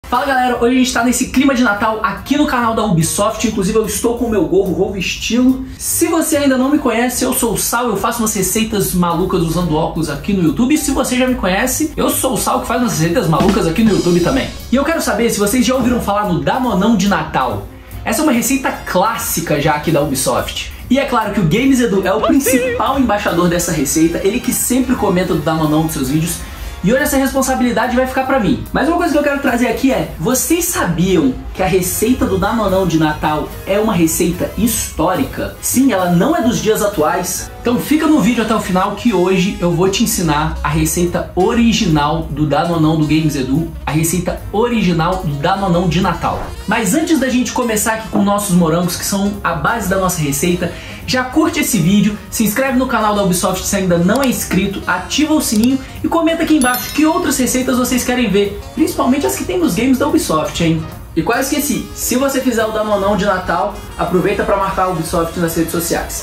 Fala galera, hoje a gente tá nesse clima de Natal aqui no canal da Ubisoft, inclusive eu estou com o meu gorro, vou vesti-lo. Se você ainda não me conhece, eu sou o Sal, eu faço umas receitas malucas usando óculos aqui no YouTube. E se você já me conhece, eu sou o Sal que faz umas receitas malucas aqui no YouTube também. E eu quero saber se vocês já ouviram falar no Danonão de Natal. Essa é uma receita clássica já aqui da Ubisoft. E é claro que o Games Edu é o principal embaixador dessa receita, ele que sempre comenta do Danonão nos seus vídeos. E hoje essa responsabilidade vai ficar pra mim. Mas uma coisa que eu quero trazer aqui é: vocês sabiam que a receita do Danonão de Natal é uma receita histórica? Sim, ela não é dos dias atuais. Então fica no vídeo até o final que hoje eu vou te ensinar a receita original do Danonão do Games Edu, a receita original do Danonão de Natal. Mas antes da gente começar aqui com nossos morangos, que são a base da nossa receita, já curte esse vídeo, se inscreve no canal da Ubisoft se ainda não é inscrito, ativa o sininho e comenta aqui embaixo que outras receitas vocês querem ver, principalmente as que tem nos games da Ubisoft, hein? E quase esqueci, se você fizer o Danonão de Natal, aproveita para marcar a Ubisoft nas redes sociais.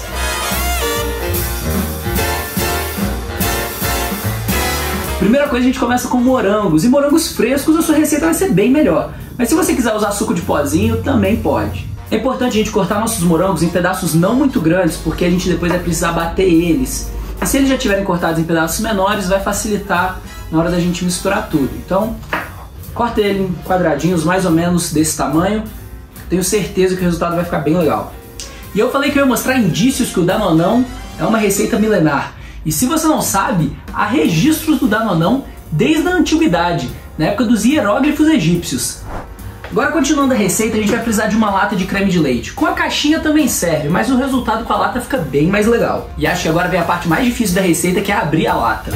Primeira coisa, a gente começa com morangos, e morangos frescos a sua receita vai ser bem melhor. Mas se você quiser usar suco de pozinho, também pode. É importante a gente cortar nossos morangos em pedaços não muito grandes, porque a gente depois vai precisar bater eles. E se eles já estiverem cortados em pedaços menores, vai facilitar na hora da gente misturar tudo. Então, corta ele em quadradinhos mais ou menos desse tamanho. Tenho certeza que o resultado vai ficar bem legal. E eu falei que eu ia mostrar indícios que o Danonão é uma receita milenar. E se você não sabe, há registros do Danonão desde a antiguidade, na época dos hieróglifos egípcios. Agora, continuando a receita, a gente vai precisar de uma lata de creme de leite. Com a caixinha também serve, mas o resultado com a lata fica bem mais legal. E acho que agora vem a parte mais difícil da receita, que é abrir a lata.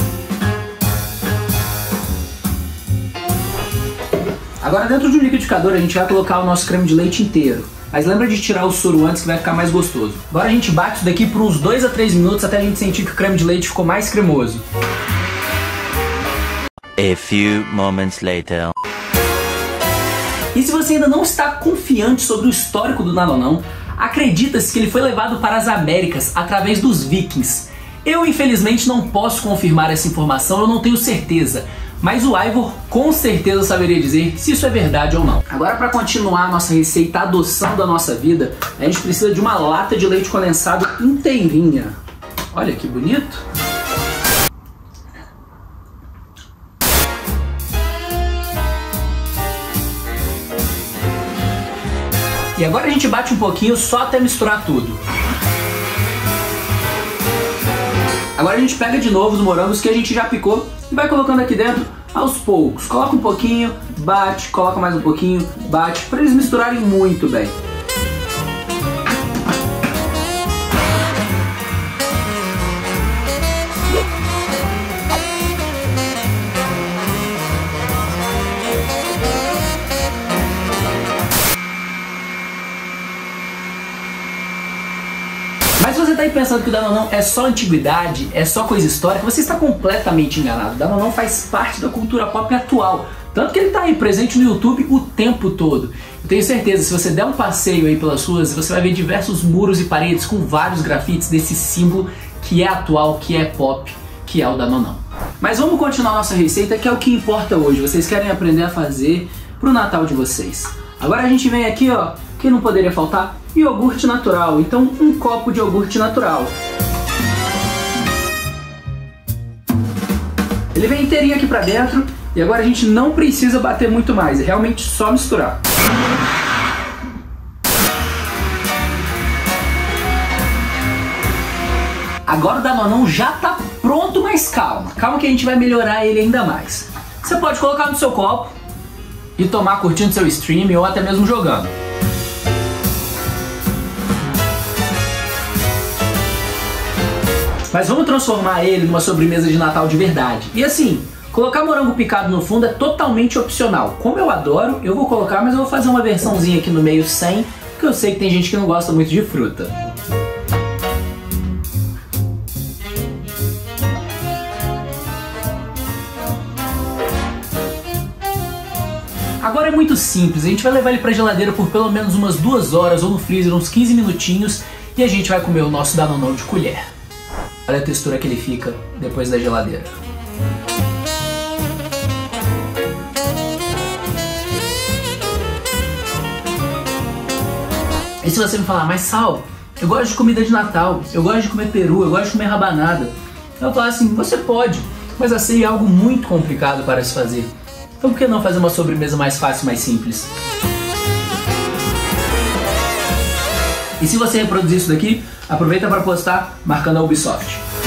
Agora, dentro de um liquidificador, a gente vai colocar o nosso creme de leite inteiro. Mas lembra de tirar o soro antes, que vai ficar mais gostoso. Agora a gente bate isso daqui por uns 2 a 3 minutos até a gente sentir que o creme de leite ficou mais cremoso. A few moments later. E se você ainda não está confiante sobre o histórico do Danonão, acredita-se que ele foi levado para as Américas através dos vikings. Eu infelizmente não posso confirmar essa informação, eu não tenho certeza. Mas o Ivor com certeza saberia dizer se isso é verdade ou não. Agora, para continuar a nossa receita adoçando a nossa vida, a gente precisa de uma lata de leite condensado inteirinha. Olha que bonito! E agora a gente bate um pouquinho só até misturar tudo. Agora a gente pega de novo os morangos que a gente já picou e vai colocando aqui dentro aos poucos. Coloca um pouquinho, bate, coloca mais um pouquinho, bate, para eles misturarem muito bem. Mas se você está aí pensando que o Danonão é só antiguidade, é só coisa histórica, você está completamente enganado. O Danonão faz parte da cultura pop atual, tanto que ele está aí presente no YouTube o tempo todo. Eu tenho certeza, se você der um passeio aí pelas ruas, você vai ver diversos muros e paredes com vários grafites desse símbolo que é atual, que é pop, que é o Danonão. Mas vamos continuar nossa receita, que é o que importa hoje. Vocês querem aprender a fazer para o Natal de vocês. Agora a gente vem aqui, ó, que não poderia faltar, iogurte natural. Então, um copo de iogurte natural. Ele vem inteirinho aqui pra dentro e agora a gente não precisa bater muito mais, é realmente só misturar. Agora o Danonão já tá pronto, mas calma. Calma que a gente vai melhorar ele ainda mais. Você pode colocar no seu copo e tomar curtindo seu stream ou até mesmo jogando. Mas vamos transformar ele numa sobremesa de Natal de verdade. E assim, colocar morango picado no fundo é totalmente opcional. Como eu adoro, eu vou colocar, mas eu vou fazer uma versãozinha aqui no meio sem, porque eu sei que tem gente que não gosta muito de fruta. Agora é muito simples, a gente vai levar ele pra geladeira por pelo menos umas 2 horas ou no freezer uns 15 minutinhos e a gente vai comer o nosso Danonão de colher. Olha a textura que ele fica depois da geladeira. E se você me falar, mas Sal, eu gosto de comida de Natal, eu gosto de comer peru, eu gosto de comer rabanada. Eu vou falar assim, você pode, mas a ceia é algo muito complicado para se fazer. Então por que não fazer uma sobremesa mais fácil e mais simples? E se você reproduzir isso daqui, aproveita para postar marcando a Ubisoft.